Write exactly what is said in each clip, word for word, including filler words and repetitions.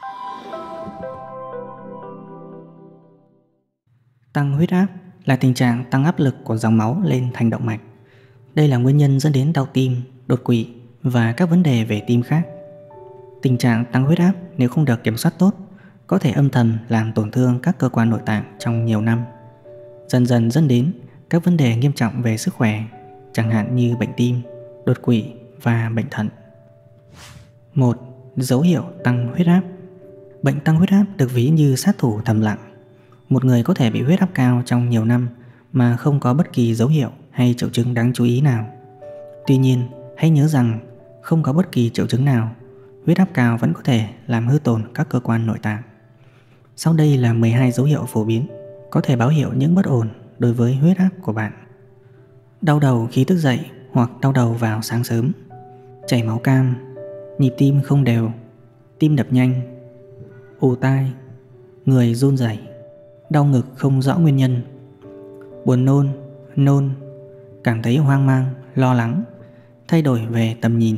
Tăng huyết áp là tình trạng tăng áp lực của dòng máu lên thành động mạch. Đây là nguyên nhân dẫn đến đau tim, đột quỵ và các vấn đề về tim khác. Tình trạng tăng huyết áp nếu không được kiểm soát tốt có thể âm thầm làm tổn thương các cơ quan nội tạng trong nhiều năm, dần dần dẫn đến các vấn đề nghiêm trọng về sức khỏe, chẳng hạn như bệnh tim, đột quỵ và bệnh thận. một. Dấu hiệu tăng huyết áp. Bệnh tăng huyết áp được ví như sát thủ thầm lặng. Một người có thể bị huyết áp cao trong nhiều năm mà không có bất kỳ dấu hiệu hay triệu chứng đáng chú ý nào. Tuy nhiên, hãy nhớ rằng không có bất kỳ triệu chứng nào, huyết áp cao vẫn có thể làm hư tổn các cơ quan nội tạng. Sau đây là mười hai dấu hiệu phổ biến có thể báo hiệu những bất ổn đối với huyết áp của bạn. Đau đầu khi thức dậy hoặc đau đầu vào sáng sớm, chảy máu cam, nhịp tim không đều, tim đập nhanh, ù tai, người run rẩy, đau ngực không rõ nguyên nhân, buồn nôn, nôn, cảm thấy hoang mang, lo lắng, thay đổi về tầm nhìn.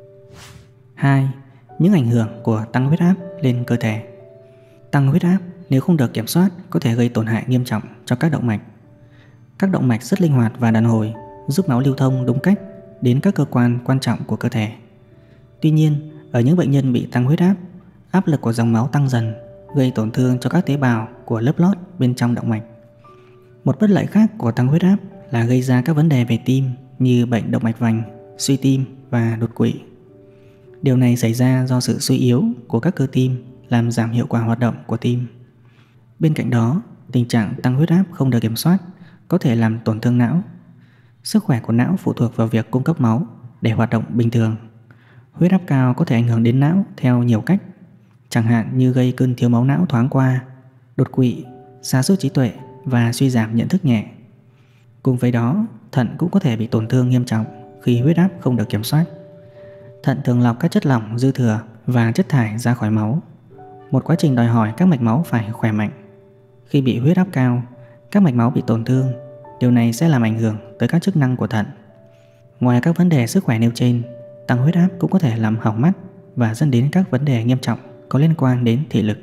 hai. Những ảnh hưởng của tăng huyết áp lên cơ thể. Tăng huyết áp nếu không được kiểm soát có thể gây tổn hại nghiêm trọng cho các động mạch. Các động mạch rất linh hoạt và đàn hồi, giúp máu lưu thông đúng cách đến các cơ quan quan trọng của cơ thể. Tuy nhiên, ở những bệnh nhân bị tăng huyết áp, áp lực của dòng máu tăng dần, gây tổn thương cho các tế bào của lớp lót bên trong động mạch. Một bất lợi khác của tăng huyết áp là gây ra các vấn đề về tim như bệnh động mạch vành, suy tim và đột quỵ. Điều này xảy ra do sự suy yếu của các cơ tim làm giảm hiệu quả hoạt động của tim. Bên cạnh đó, tình trạng tăng huyết áp không được kiểm soát có thể làm tổn thương não. Sức khỏe của não phụ thuộc vào việc cung cấp máu để hoạt động bình thường. Huyết áp cao có thể ảnh hưởng đến não theo nhiều cách, chẳng hạn như gây cơn thiếu máu não thoáng qua, đột quỵ, sa sút trí tuệ và suy giảm nhận thức nhẹ. Cùng với đó, thận cũng có thể bị tổn thương nghiêm trọng khi huyết áp không được kiểm soát. Thận thường lọc các chất lỏng dư thừa và chất thải ra khỏi máu, một quá trình đòi hỏi các mạch máu phải khỏe mạnh. Khi bị huyết áp cao, các mạch máu bị tổn thương, điều này sẽ làm ảnh hưởng tới các chức năng của thận. Ngoài các vấn đề sức khỏe nêu trên, tăng huyết áp cũng có thể làm hỏng mắt và dẫn đến các vấn đề nghiêm trọng có liên quan đến thị lực.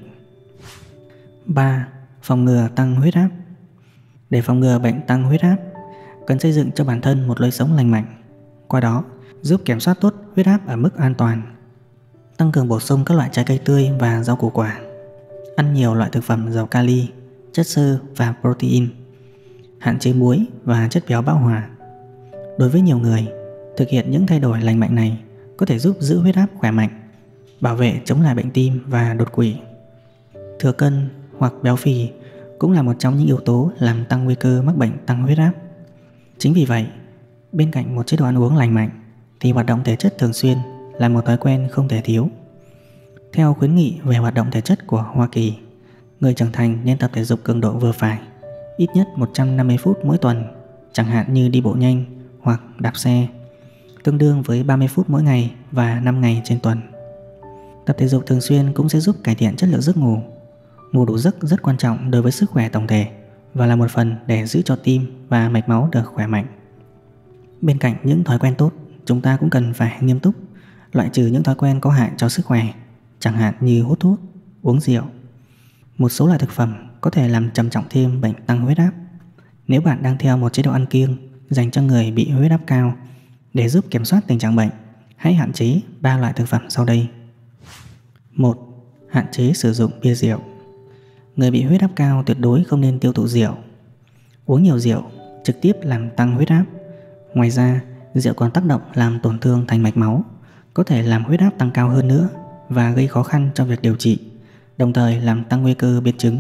ba. Phòng ngừa tăng huyết áp. Để phòng ngừa bệnh tăng huyết áp, cần xây dựng cho bản thân một lối sống lành mạnh, qua đó giúp kiểm soát tốt huyết áp ở mức an toàn. Tăng cường bổ sung các loại trái cây tươi và rau củ quả. Ăn nhiều loại thực phẩm giàu kali, chất xơ và protein. Hạn chế muối và chất béo bão hòa. Đối với nhiều người, thực hiện những thay đổi lành mạnh này có thể giúp giữ huyết áp khỏe mạnh, bảo vệ chống lại bệnh tim và đột quỵ. Thừa cân hoặc béo phì cũng là một trong những yếu tố làm tăng nguy cơ mắc bệnh tăng huyết áp. Chính vì vậy, bên cạnh một chế độ ăn uống lành mạnh thì hoạt động thể chất thường xuyên là một thói quen không thể thiếu. Theo khuyến nghị về hoạt động thể chất của Hoa Kỳ, người trưởng thành nên tập thể dục cường độ vừa phải, ít nhất một trăm năm mươi phút mỗi tuần, chẳng hạn như đi bộ nhanh hoặc đạp xe, tương đương với ba mươi phút mỗi ngày và năm ngày trên tuần. Tập thể dục thường xuyên cũng sẽ giúp cải thiện chất lượng giấc ngủ. Ngủ đủ giấc rất quan trọng đối với sức khỏe tổng thể và là một phần để giữ cho tim và mạch máu được khỏe mạnh. Bên cạnh những thói quen tốt, chúng ta cũng cần phải nghiêm túc loại trừ những thói quen có hại cho sức khỏe, chẳng hạn như hút thuốc, uống rượu. Một số loại thực phẩm có thể làm trầm trọng thêm bệnh tăng huyết áp. Nếu bạn đang theo một chế độ ăn kiêng dành cho người bị huyết áp cao, để giúp kiểm soát tình trạng bệnh, hãy hạn chế ba loại thực phẩm sau đây. một. Hạn chế sử dụng bia rượu. Người bị huyết áp cao tuyệt đối không nên tiêu thụ rượu. Uống nhiều rượu trực tiếp làm tăng huyết áp. Ngoài ra, rượu còn tác động làm tổn thương thành mạch máu, có thể làm huyết áp tăng cao hơn nữa và gây khó khăn cho việc điều trị, đồng thời làm tăng nguy cơ biến chứng.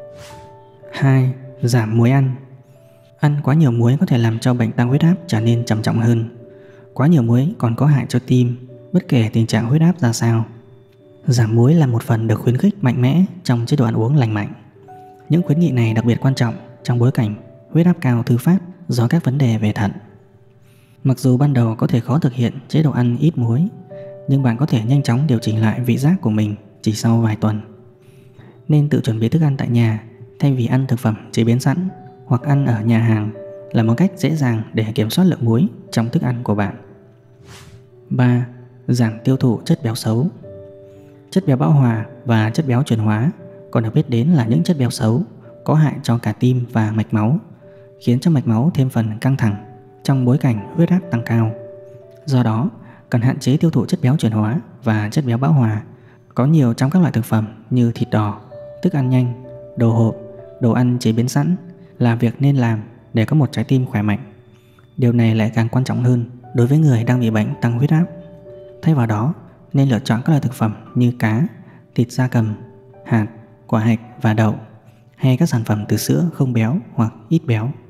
hai. Giảm muối ăn. Ăn quá nhiều muối có thể làm cho bệnh tăng huyết áp trở nên trầm trọng hơn. Quá nhiều muối còn có hại cho tim, bất kể tình trạng huyết áp ra sao. Giảm muối là một phần được khuyến khích mạnh mẽ trong chế độ ăn uống lành mạnh. Những khuyến nghị này đặc biệt quan trọng trong bối cảnh huyết áp cao thứ phát do các vấn đề về thận. Mặc dù ban đầu có thể khó thực hiện chế độ ăn ít muối, nhưng bạn có thể nhanh chóng điều chỉnh lại vị giác của mình chỉ sau vài tuần. Nên tự chuẩn bị thức ăn tại nhà thay vì ăn thực phẩm chế biến sẵn hoặc ăn ở nhà hàng là một cách dễ dàng để kiểm soát lượng muối trong thức ăn của bạn. ba. Giảm tiêu thụ chất béo xấu. Chất béo bão hòa và chất béo chuyển hóa còn được biết đến là những chất béo xấu, có hại cho cả tim và mạch máu, khiến cho mạch máu thêm phần căng thẳng trong bối cảnh huyết áp tăng cao. Do đó, cần hạn chế tiêu thụ chất béo chuyển hóa và chất béo bão hòa có nhiều trong các loại thực phẩm như thịt đỏ, thức ăn nhanh, đồ hộp, đồ ăn chế biến sẵn là việc nên làm để có một trái tim khỏe mạnh. Điều này lại càng quan trọng hơn đối với người đang bị bệnh tăng huyết áp. Thay vào đó, nên lựa chọn các loại thực phẩm như cá, thịt gia cầm, hạt, quả hạch và đậu, hay các sản phẩm từ sữa không béo hoặc ít béo.